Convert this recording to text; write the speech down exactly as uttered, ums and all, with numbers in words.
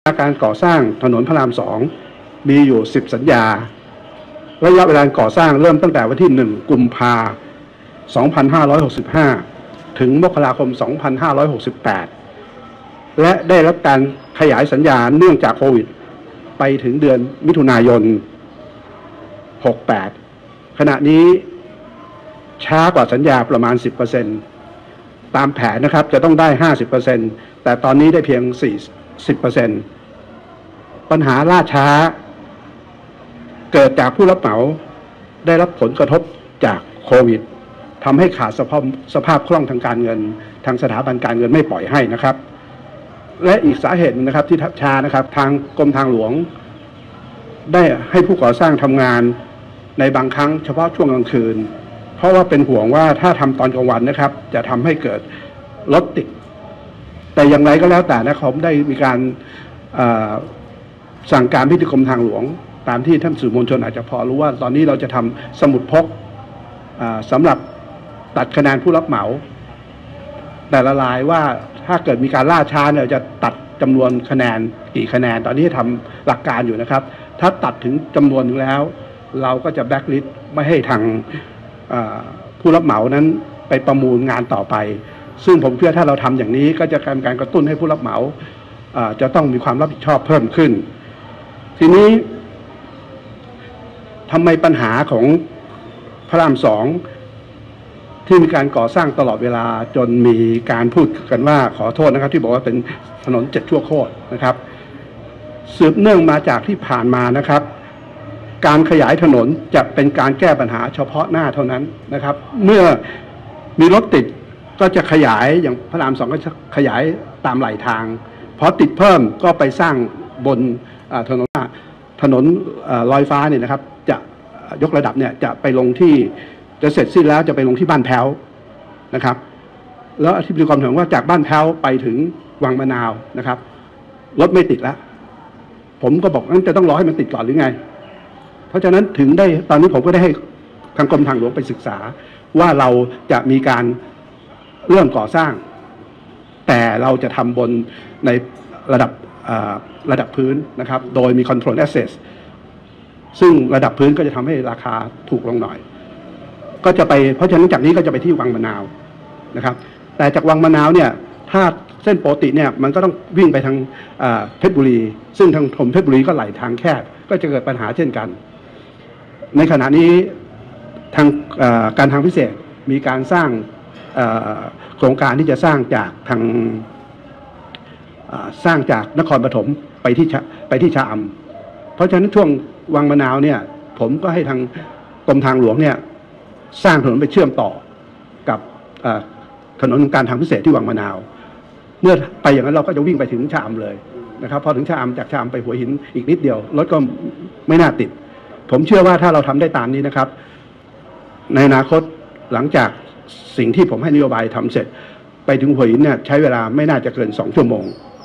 การก่อสร้างถนนพระรามสองมีอยู่สิบสัญญาระยะเวลาก่อสร้างเริ่มตั้งแต่วันที่หนึ่งกุมภาพันธ์สองพันห้าร้อยหกสิบห้าถึงมกราคมสองพันห้าร้อยหกสิบแปดและได้รับการขยายสัญญาเนื่องจากโควิดไปถึงเดือนมิถุนายนหกสิบแปดขณะนี้ช้ากว่าสัญญาประมาณ สิบเปอร์เซ็นต์ ตามแผนนะครับจะต้องได้ ห้าสิบเปอร์เซ็นต์ แต่ตอนนี้ได้เพียง สี่สิบเปอร์เซ็นต์ ปัญหาล่าช้าเกิดจากผู้รับเหมาได้รับผลกระทบจากโควิดทำให้ขาดสภาพสภาพคล่องทางการเงินทางสถาบันการเงินไม่ปล่อยให้นะครับและอีกสาเหตุนึงนะครับที่ช้านะครับทางกรมทางหลวงได้ให้ผู้ก่อสร้างทำงานในบางครั้งเฉพาะช่วงกลางคืนเพราะว่าเป็นห่วงว่าถ้าทำตอนกลางวันนะครับจะทำให้เกิดรถติดแต่อย่างไรก็แล้วแต่นะครับได้มีการสั่งการพิธีกรมทางหลวงตามที่ท่านสื่อมวลชนอาจจะพอรู้ว่าตอนนี้เราจะทำสมุดพกสำหรับตัดคะแนนผู้รับเหมาแต่ละรายว่าถ้าเกิดมีการล่าช้าเนี่ยจะตัดจำนวนคะแนนกี่คะแนนตอนนี้ทำหลักการอยู่นะครับถ้าตัดถึงจำนวนนึงแล้วเราก็จะแบล็คลิสต์ไม่ให้ทางผู้รับเหมานั้นไปประมูลงานต่อไปซึ่งผมเชื่อถ้าเราทำอย่างนี้ก็จะเป็นการกระตุ้นให้ผู้รับเหมาจะต้องมีความรับผิดชอบเพิ่มขึ้นทีนี้ทำไมปัญหาของพระรามสองที่มีการก่อสร้างตลอดเวลาจนมีการพูดกันว่าขอโทษนะครับที่บอกว่าเป็นถนนเจ็ดชั่วโคตรนะครับสืบเนื่องมาจากที่ผ่านมานะครับการขยายถนนจะเป็นการแก้ปัญหาเฉพาะหน้าเท่านั้นนะครับเมื่อมีรถติดก็จะขยายอย่างพระรามสองก็จะขยายตามไหลทางพอติดเพิ่มก็ไปสร้างบนถนนถนนลอยฟ้าเนี่ยนะครับจะยกระดับเนี่ยจะไปลงที่จะเสร็จสิ้นแล้วจะไปลงที่บ้านแพ้วนะครับแล้วอธิบดีกรมถามว่าจากบ้านแพ้วไปถึงวังมะนาวนะครับรถไม่ติดแล้วผมก็บอกงั้นจะต้องรอให้มันติดก่อนหรือไงเพราะฉะนั้นถึงได้ตอนนี้ผมก็ได้ให้ทางกรมทางหลวงไปศึกษาว่าเราจะมีการเริ่มก่อสร้างแต่เราจะทำบนในระดับระดับพื้นนะครับโดยมี control access ซึ่งระดับพื้นก็จะทำให้ราคาถูกลงหน่อยก็จะไปเพราะฉะนั้นจากนี้ก็จะไปที่วังมะนาวนะครับแต่จากวังมะนาวเนี่ยถ้าเส้นปกติเนี่ยมันก็ต้องวิ่งไปทางเพชรบุรีซึ่งทางถมเพชรบุรีก็ไหลทางแคบก็จะเกิดปัญหาเช่นกันในขณะนี้ทางการทางพิเศษมีการสร้างโครงการที่จะสร้างจากทางสร้างจากนครปฐมไปที่ไปที่ชะอำเพราะฉะนั้นช่วงวังมะนาวเนี่ยผมก็ให้ทางกรมทางหลวงเนี่ยสร้างถนนไปเชื่อมต่อกับถนนการทางพิเศษที่วังมะนาวเมื่อไปอย่างนั้นเราก็จะวิ่งไปถึงชะอำเลยนะครับพอถึงชะอำจากชะอำไปหัวหินอีกนิดเดียวรถก็ไม่น่าติดผมเชื่อว่าถ้าเราทำได้ตามนี้นะครับในอนาคตหลังจากสิ่งที่ผมให้นโยบายทำเสร็จไปถึงหัวหินเนี่ยใช้เวลาไม่น่าจะเกินสองชั่วโมง